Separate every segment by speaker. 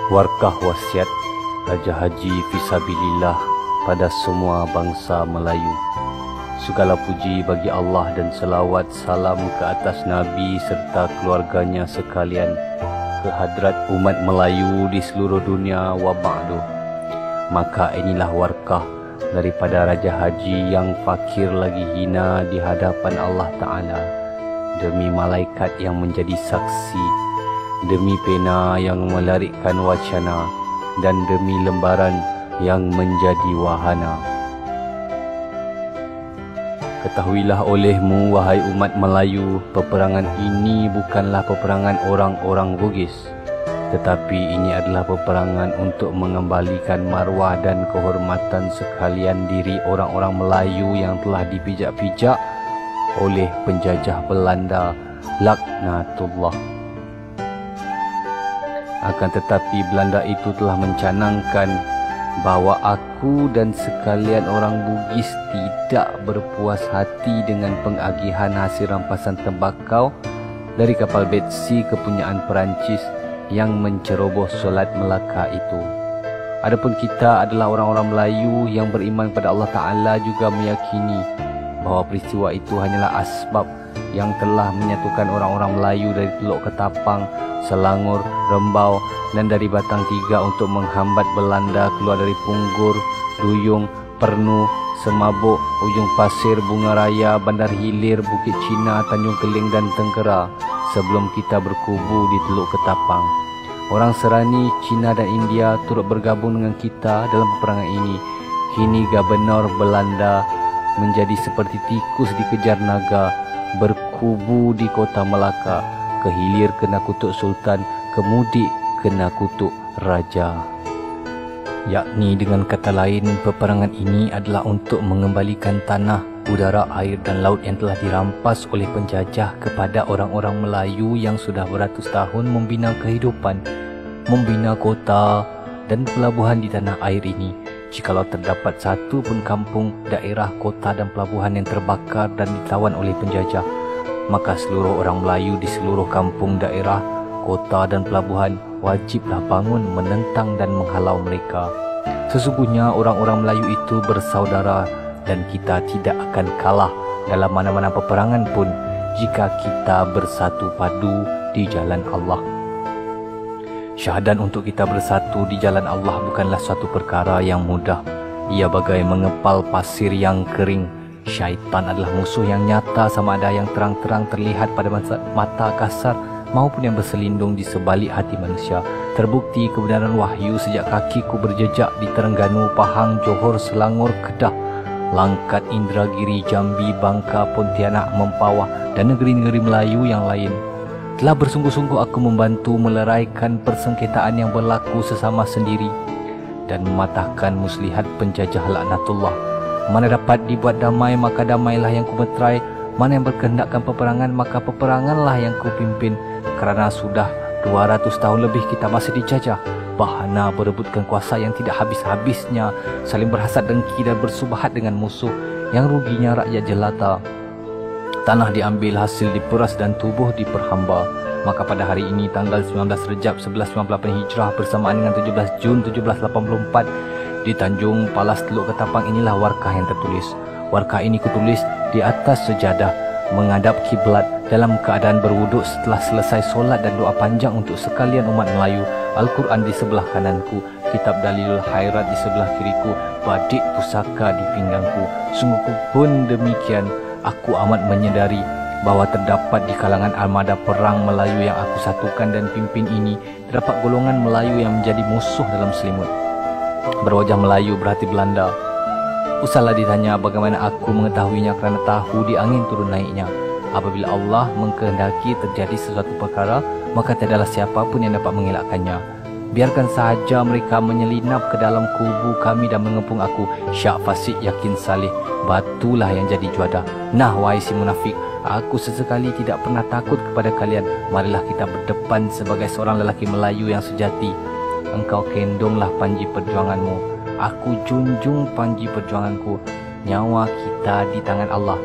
Speaker 1: Warkah wasiat Raja Haji Fisabilillah pada semua bangsa Melayu. Segala puji bagi Allah dan selawat salam ke atas Nabi serta keluarganya sekalian, ke hadrat umat Melayu di seluruh dunia wa ba'du. Maka inilah warkah daripada Raja Haji yang fakir lagi hina di hadapan Allah Ta'ala, demi malaikat yang menjadi saksi, demi pena yang melarikkan wacana, dan demi lembaran yang menjadi wahana. Ketahuilah olehmu, wahai umat Melayu, peperangan ini bukanlah peperangan orang-orang Bugis, tetapi ini adalah peperangan untuk mengembalikan marwah dan kehormatan sekalian diri orang-orang Melayu yang telah dipijak-pijak oleh penjajah Belanda, laknatullah. Akan tetapi Belanda itu telah mencanangkan bahawa aku dan sekalian orang Bugis tidak berpuas hati dengan pengagihan hasil rampasan tembakau dari kapal Betsy kepunyaan Perancis yang menceroboh solat Melaka itu. Adapun kita adalah orang-orang Melayu yang beriman pada Allah Ta'ala juga meyakini bahawa peristiwa itu hanyalah asbab yang telah menyatukan orang-orang Melayu dari Teluk Ketapang, Selangor, Rembau dan dari Batang Tiga untuk menghambat Belanda keluar dari Punggur, Duyung, Pernu, Semabuk, Ujung Pasir, Bunga Raya, Bandar Hilir, Bukit Cina, Tanjung Keling dan Tengkera sebelum kita berkubu di Teluk Ketapang. Orang Serani, Cina dan India turut bergabung dengan kita dalam peperangan ini. Kini Gubernur Belanda menjadi seperti tikus dikejar naga, berkubu di kota Melaka, ke hilir kena kutuk Sultan, ke mudik kena kutuk Raja. Yakni dengan kata lain, peperangan ini adalah untuk mengembalikan tanah, udara, air dan laut yang telah dirampas oleh penjajah kepada orang-orang Melayu yang sudah beratus tahun membina kehidupan, membina kota dan pelabuhan di tanah air ini. Jikalau terdapat satu pun kampung, daerah, kota dan pelabuhan yang terbakar dan ditawan oleh penjajah, maka seluruh orang Melayu di seluruh kampung, daerah, kota dan pelabuhan wajiblah bangun menentang dan menghalau mereka. Sesungguhnya orang-orang Melayu itu bersaudara dan kita tidak akan kalah dalam mana-mana peperangan pun jika kita bersatu padu di jalan Allah. Syahadat untuk kita bersatu di jalan Allah bukanlah suatu perkara yang mudah. Ia bagai mengepal pasir yang kering. Syaitan adalah musuh yang nyata, sama ada yang terang-terang terlihat pada mata kasar maupun yang berselindung di sebalik hati manusia. Terbukti kebenaran wahyu sejak kakiku berjejak di Terengganu, Pahang, Johor, Selangor, Kedah, Langkat, Indragiri, Jambi, Bangka, Pontianak, Mempawah dan negeri-negeri Melayu yang lain. Telah bersungguh-sungguh aku membantu meleraikan persengketaan yang berlaku sesama sendiri dan mematahkan muslihat penjajah laknatullah. Mana dapat dibuat damai, maka damailah yang kumeterai. Mana yang berkehendakkan peperangan, maka peperanganlah yang kupimpin. Kerana sudah 200 tahun lebih kita masih dijajah, bahana berebutkan kuasa yang tidak habis-habisnya, saling berhasad dengki dan bersubahat dengan musuh yang ruginya rakyat jelata. Tanah diambil, hasil diperas dan tubuh diperhamba. Maka pada hari ini tanggal 19 Rejab 1198 Hijrah bersamaan dengan 17 Jun 1784 di Tanjung Palas Teluk Ketapang, inilah warkah yang tertulis. Warkah ini kutulis di atas sejadah menghadap kiblat dalam keadaan berwuduk setelah selesai solat dan doa panjang untuk sekalian umat Melayu. Al-Quran di sebelah kananku, kitab Dalilul Khairat di sebelah kiriku, badik pusaka di pinggangku. Sungguh pun demikian, aku amat menyedari bahawa terdapat di kalangan armada perang Melayu yang aku satukan dan pimpin ini, terdapat golongan Melayu yang menjadi musuh dalam selimut, berwajah Melayu berhati Belanda. Usahlah ditanya bagaimana aku mengetahuinya, kerana tahu di angin turun naiknya. Apabila Allah mengkehendaki terjadi sesuatu perkara, maka tiadalah siapapun yang dapat mengelakkannya. Biarkan sahaja mereka menyelinap ke dalam kubu kami dan mengepung aku. Syak fasik yakin salih, batulah yang jadi juada. Nah wahai si munafik, aku sesekali tidak pernah takut kepada kalian. Marilah kita berdepan sebagai seorang lelaki Melayu yang sejati. Engkau kendonglah panji perjuanganmu, aku junjung panji perjuanganku. Nyawa kita di tangan Allah.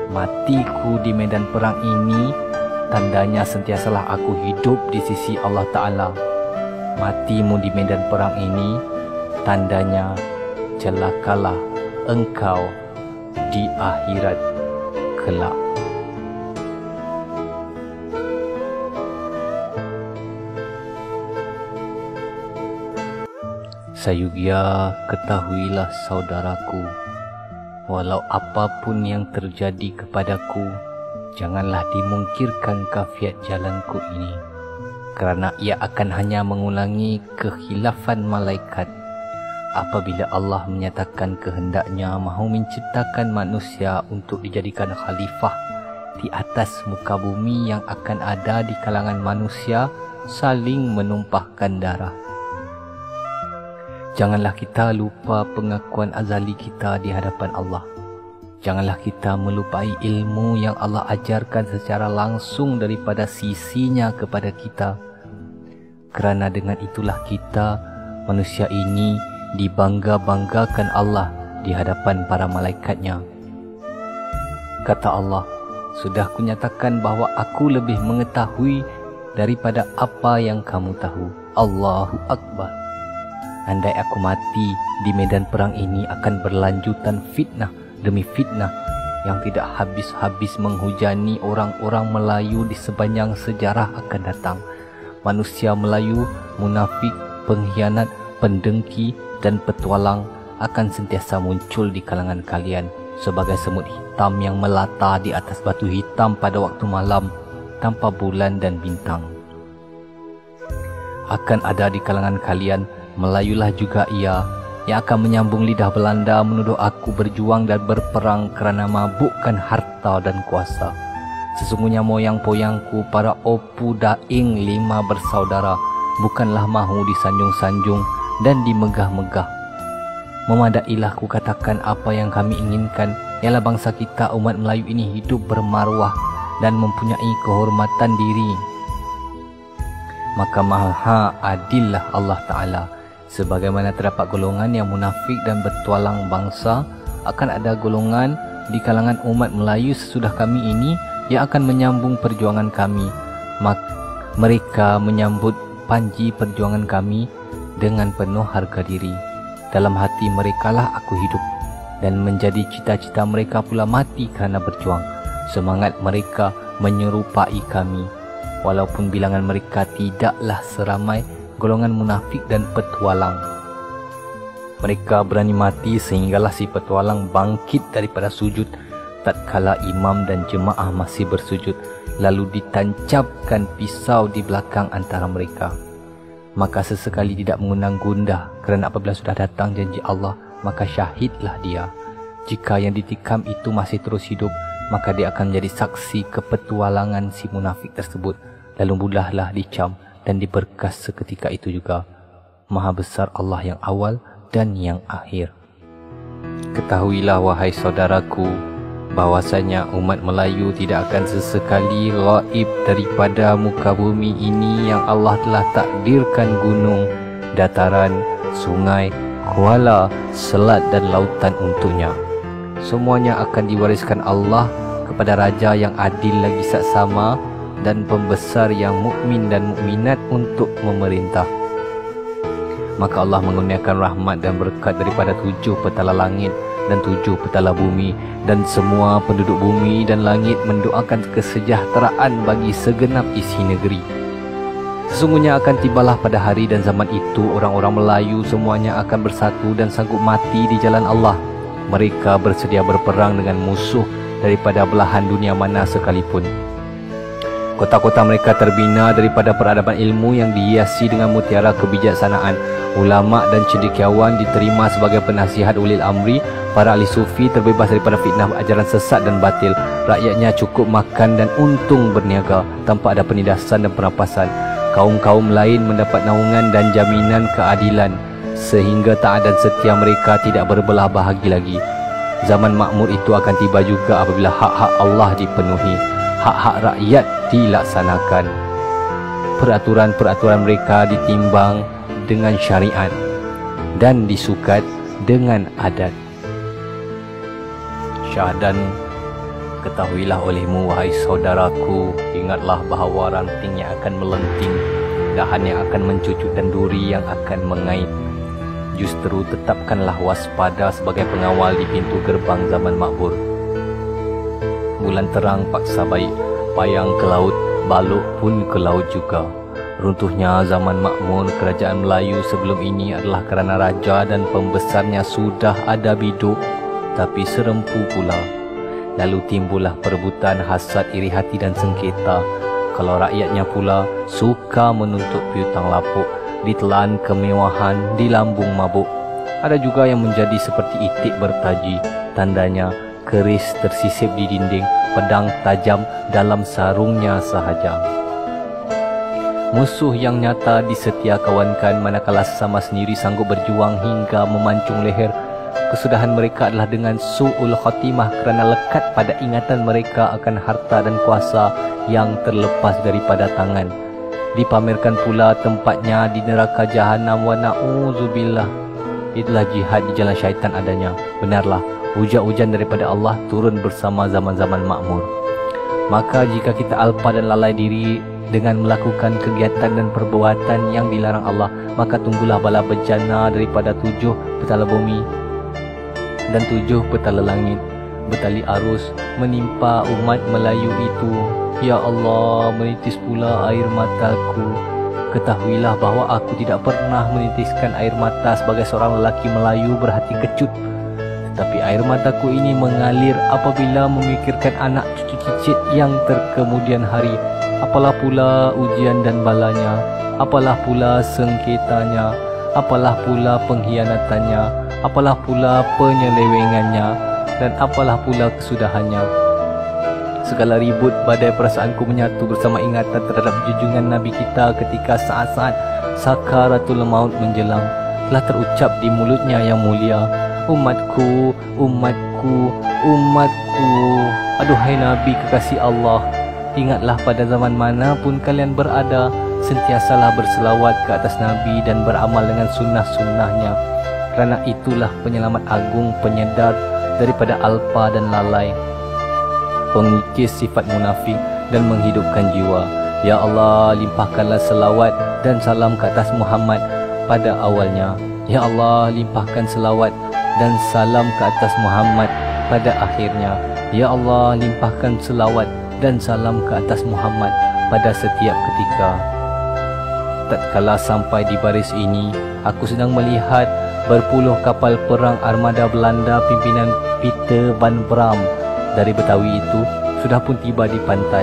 Speaker 1: Matiku di medan perang ini tandanya sentiasalah aku hidup di sisi Allah Ta'ala. Matimu di medan perang ini tandanya celakalah engkau di akhirat kelak. Sayugia, ketahuilah saudaraku, walau apapun yang terjadi kepadaku, janganlah dimungkirkan kafiat jalanku ini, kerana ia akan hanya mengulangi kekhilafan malaikat apabila Allah menyatakan kehendaknya mahu menciptakan manusia untuk dijadikan khalifah di atas muka bumi yang akan ada di kalangan manusia saling menumpahkan darah. Janganlah kita lupa pengakuan azali kita di hadapan Allah. Janganlah kita melupai ilmu yang Allah ajarkan secara langsung daripada sisinya kepada kita. Kerana dengan itulah kita, manusia ini, dibangga-banggakan Allah di hadapan para malaikatnya. Kata Allah, sudah kunyatakan bahawa aku lebih mengetahui daripada apa yang kamu tahu. Allahu Akbar. Andai aku mati di medan perang ini, akan berlanjutan fitnah demi fitnah yang tidak habis-habis menghujani orang-orang Melayu di sepanjang sejarah akan datang. Manusia Melayu, munafik, pengkhianat, pendengki dan petualang akan sentiasa muncul di kalangan kalian sebagai semut hitam yang melata di atas batu hitam pada waktu malam tanpa bulan dan bintang. Akan ada di kalangan kalian Melayulah juga ia yang akan menyambung lidah Belanda menuduh aku berjuang dan berperang kerana mabukkan harta dan kuasa. Sesungguhnya moyang-poyangku, para Opu Daing 5 bersaudara, bukanlah mahu disanjung-sanjung dan dimegah-megah. Memadailah ku katakan apa yang kami inginkan, ialah bangsa kita umat Melayu ini hidup bermaruah dan mempunyai kehormatan diri. Maka maha adillah Allah Ta'ala. Sebagaimana terdapat golongan yang munafik dan bertualang bangsa, akan ada golongan di kalangan umat Melayu sesudah kami ini yang akan menyambung perjuangan kami. Mereka menyambut panji perjuangan kami dengan penuh harga diri. Dalam hati merekalah aku hidup, dan menjadi cita-cita mereka pula mati kerana berjuang. Semangat mereka menyerupai kami, walaupun bilangan mereka tidaklah seramai golongan munafik dan petualang. Mereka berani mati sehinggalah si petualang bangkit daripada sujud tatkala imam dan jemaah masih bersujud, lalu ditancapkan pisau di belakang antara mereka. Maka sesekali tidak mengundang gundah, kerana apabila sudah datang janji Allah, maka syahidlah dia. Jika yang ditikam itu masih terus hidup, maka dia akan menjadi saksi kepetualangan si munafik tersebut, lalu mudahlah dicam dan diberkas seketika itu juga. Maha besar Allah yang awal dan yang akhir. Ketahuilah wahai saudaraku, bahwasanya umat Melayu tidak akan sesekali gaib daripada muka bumi ini yang Allah telah takdirkan gunung, dataran, sungai, kuala, selat dan lautan untuknya. Semuanya akan diwariskan Allah kepada Raja yang adil lagi saksama dan pembesar yang mukmin dan mukminat untuk memerintah. Maka Allah mengurniakan rahmat dan berkat daripada 7 petala langit dan 7 petala bumi, dan semua penduduk bumi dan langit mendoakan kesejahteraan bagi segenap isi negeri. Sesungguhnya akan tibalah pada hari dan zaman itu orang-orang Melayu semuanya akan bersatu dan sanggup mati di jalan Allah. Mereka bersedia berperang dengan musuh daripada belahan dunia mana sekalipun. Kota-kota mereka terbina daripada peradaban ilmu yang dihiasi dengan mutiara kebijaksanaan. Ulama dan cendekiawan diterima sebagai penasihat ulil amri. Para ahli sufi terbebas daripada fitnah ajaran sesat dan batil. Rakyatnya cukup makan dan untung berniaga tanpa ada penindasan dan perampasan. Kaum-kaum lain mendapat naungan dan jaminan keadilan, sehingga taat dan setia mereka tidak berbelah bahagi lagi. Zaman makmur itu akan tiba juga apabila hak-hak Allah dipenuhi, hak-hak rakyat dilaksanakan. Peraturan-peraturan mereka ditimbang dengan syariat dan disukat dengan adat. Syahdan, ketahuilah olehmu wahai saudaraku, ingatlah bahawa ranting yang akan melenting dahan yang akan mencucut dan duri yang akan mengait. Justru tetapkanlah waspada sebagai pengawal di pintu gerbang zaman makmur. Bulan terang paksa baik, payang ke laut, balok pun ke laut juga. Runtuhnya zaman makmur kerajaan Melayu sebelum ini adalah kerana raja dan pembesarnya sudah ada biduk, tapi serempu pula. Lalu timbullah perebutan, hasad, iri hati dan sengketa. Kalau rakyatnya pula suka menuntut piutang lapuk, ditelan kemewahan, dilambung mabuk. Ada juga yang menjadi seperti itik bertaji, tandanya keris tersisip di dinding, pedang tajam dalam sarungnya sahaja. Musuh yang nyata disetia kawankan, manakala sesama sendiri sanggup berjuang hingga memancung leher. Kesudahan mereka adalah dengan su'ul khatimah kerana lekat pada ingatan mereka akan harta dan kuasa yang terlepas daripada tangan. Dipamerkan pula tempatnya di neraka jahanam, wa na'udzubillah. Itulah jihad di jalan syaitan adanya. Benarlah, hujan-hujan daripada Allah turun bersama zaman-zaman makmur. Maka jika kita alpa dan lalai diri dengan melakukan kegiatan dan perbuatan yang dilarang Allah, maka tunggulah bala bencana daripada 7 petala bumi dan 7 petala langit bertali arus menimpa umat Melayu itu. Ya Allah, menitis pula air mataku. Ketahuilah bahawa aku tidak pernah menitiskan air mata sebagai seorang lelaki Melayu berhati kecut. Tetapi air mataku ini mengalir apabila memikirkan anak cucu cicit yang terkemudian hari. Apalah pula ujian dan balanya, apalah pula sengketanya, apalah pula pengkhianatannya, apalah pula penyelewengannya, dan apalah pula kesudahannya. Segala ribut badai perasaanku menyatu bersama ingatan terhadap junjungan Nabi kita ketika saat-saat sakaratul maut menjelang. Telah terucap di mulutnya yang mulia, umatku, umatku, umatku. Aduhai Nabi kekasih Allah, ingatlah pada zaman mana pun kalian berada, sentiasalah berselawat ke atas Nabi dan beramal dengan sunnah-sunnahnya. Kerana itulah penyelamat agung, penyedar daripada alpa dan lalai, pengikis sifat munafik dan menghidupkan jiwa. Ya Allah, limpahkanlah selawat dan salam ke atas Muhammad pada awalnya. Ya Allah, limpahkan selawat dan salam ke atas Muhammad pada akhirnya. Ya Allah, limpahkan selawat dan salam ke atas Muhammad pada setiap ketika. Tatkala sampai di baris ini, aku sedang melihat berpuluh kapal perang armada Belanda pimpinan Peter van Bram dari Betawi itu sudah pun tiba di pantai.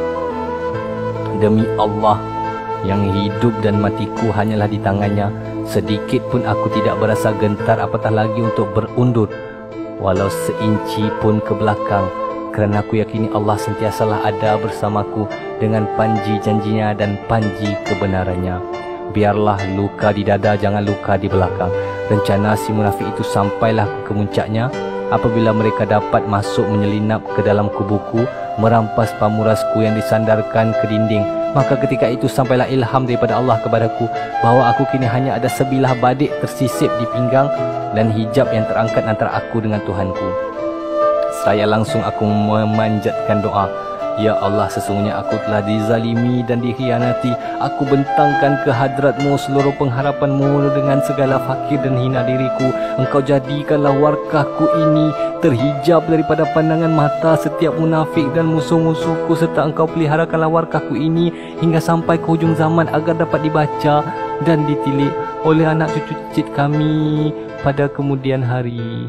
Speaker 1: Demi Allah, yang hidup dan matiku hanyalah di tangannya. Sedikit pun aku tidak berasa gentar, apatah lagi untuk berundur walau seinci pun ke belakang, kerana aku yakini Allah sentiasalah ada bersamaku dengan panji janjinya dan panji kebenarannya. Biarlah luka di dada, jangan luka di belakang. Rencana si munafik itu sampailah ke kemuncaknya apabila mereka dapat masuk menyelinap ke dalam kubuku, merampas pamurasku yang disandarkan ke dinding. Maka ketika itu sampailah ilham daripada Allah kepadaku bahawa aku kini hanya ada sebilah badik tersisip di pinggang dan hijab yang terangkat antara aku dengan Tuhanku. Saya langsung aku memanjatkan doa, Ya Allah, sesungguhnya aku telah dizalimi dan dikhianati. Aku bentangkan ke hadratmu seluruh pengharapanmu dengan segala fakir dan hina diriku. Engkau jadikanlah warkahku ini terhijab daripada pandangan mata setiap munafik dan musuh-musuhku, serta engkau peliharakanlah warkahku ini hingga sampai ke hujung zaman agar dapat dibaca dan ditilik oleh anak cucu cicit kami pada kemudian hari.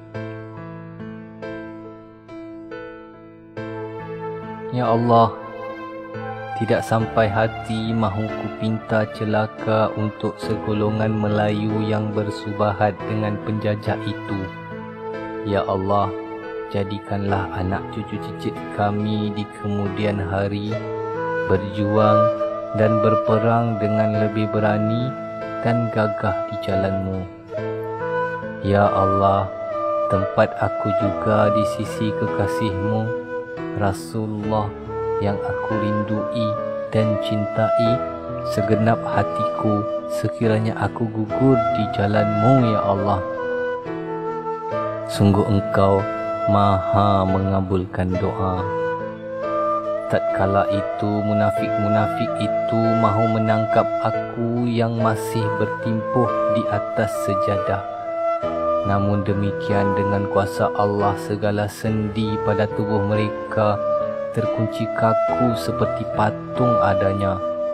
Speaker 1: Ya Allah, tidak sampai hati mahu ku pinta celaka untuk segolongan Melayu yang bersubahat dengan penjajah itu. Ya Allah, jadikanlah anak cucu cicit kami di kemudian hari berjuang dan berperang dengan lebih berani dan gagah di jalan-Mu. Ya Allah, tempat aku juga di sisi kekasih-Mu Rasulullah yang aku rindui dan cintai segenap hatiku, sekiranya aku gugur di jalan-Mu, Ya Allah. Sungguh Engkau Maha mengabulkan doa. Tatkala itu munafik-munafik itu itu mahu menangkap aku yang masih bertimpuh di atas sejadah. Namun demikian, dengan kuasa Allah, segala sendi pada tubuh mereka terkunci kaku seperti patung adanya.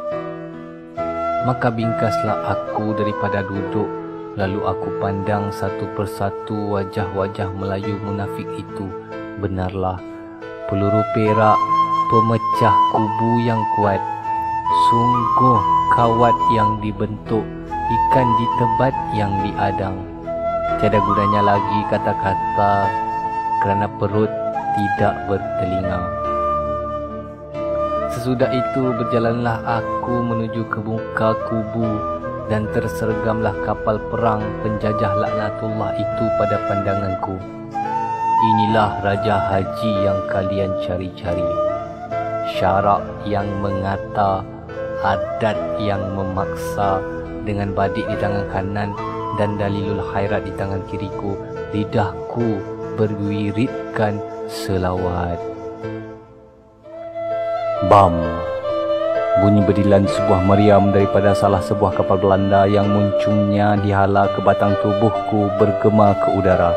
Speaker 1: Maka bingkaslah aku daripada duduk, lalu aku pandang satu persatu wajah-wajah Melayu munafik itu. Benarlah, peluru perak pemecah kubu yang kuat. Sungguh kawat yang dibentuk, ikan di tebat yang diadang. Tiada gunanya lagi kata-kata, kerana perut tidak bertelinga. Sesudah itu berjalanlah aku menuju ke muka kubu, dan tersergamlah kapal perang penjajah laknatullah itu pada pandanganku. Inilah Raja Haji yang kalian cari-cari. Syarak yang mengata, adat yang memaksa, dengan badik di tangan kanan dan dalilul khairat di tangan kiriku. Lidahku berwiridkan selawat. Bam! Bunyi bedilan sebuah meriam daripada salah sebuah kapal Belanda yang muncungnya dihala ke batang tubuhku bergema ke udara.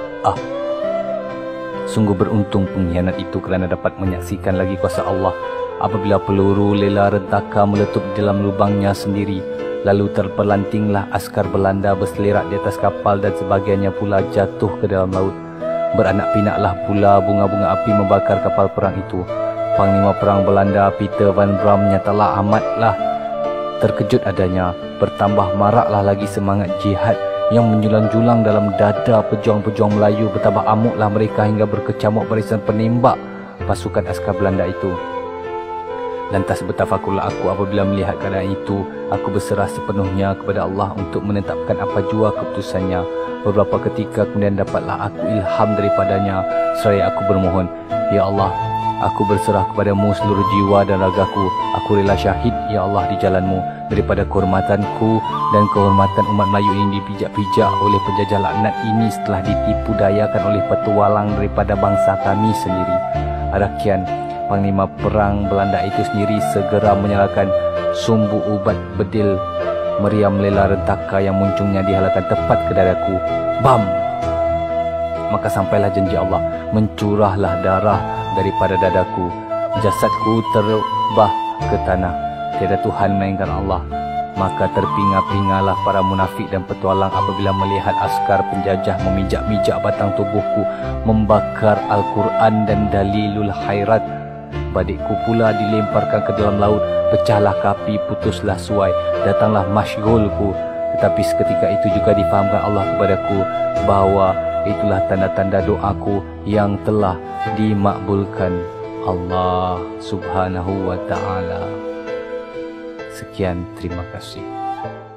Speaker 1: Sungguh beruntung pengkhianat itu kerana dapat menyaksikan lagi kuasa Allah apabila peluru lela rentaka meletup di dalam lubangnya sendiri. Lalu terpelantinglah askar Belanda berselerak di atas kapal dan sebahagiannya pula jatuh ke dalam laut. Beranak pinaklah pula bunga-bunga api membakar kapal perang itu. Panglima Perang Belanda Peter van Bram nyatalah amatlah terkejut adanya. Bertambah maraklah lagi semangat jihad yang menjulang-julang dalam dada pejuang-pejuang Melayu. Bertambah amuklah mereka hingga berkecamuk barisan penembak pasukan askar Belanda itu. Lantas bertafakurlah aku apabila melihat keadaan itu. Aku berserah sepenuhnya kepada Allah untuk menetapkan apa jua keputusannya. Beberapa ketika kemudian dapatlah aku ilham daripadanya, seraya aku bermohon, Ya Allah, aku berserah kepadamu seluruh jiwa dan ragaku. Aku rela syahid, Ya Allah, di jalanmu, daripada kehormatanku dan kehormatan umat Melayu ini dipijak-pijak oleh penjajah laknat ini setelah ditipu dayakan oleh petualang daripada bangsa kami sendiri. Arakian, Panglima Perang Belanda itu sendiri segera menyalakan sumbu ubat bedil meriam lela rentaka yang muncungnya dihalakan tepat ke dadaku. Bam! Maka sampailah janji Allah, mencurahlah darah daripada dadaku. Jasadku terbah ke tanah. Tiada Tuhan melainkan Allah. Maka terpinga-pingalah para munafik dan petualang apabila melihat askar penjajah memijak-mijak batang tubuhku, membakar Al-Quran dan dalilul khairat. Badikku pula dilemparkan ke dalam laut. Pecahlah kapi, putuslah suai, datanglah masyghulku. Tetapi seketika itu juga difahamkan Allah kepadaku bahawa itulah tanda-tanda doaku yang telah dimakbulkan Allah Subhanahu wa ta'ala. Sekian, terima kasih.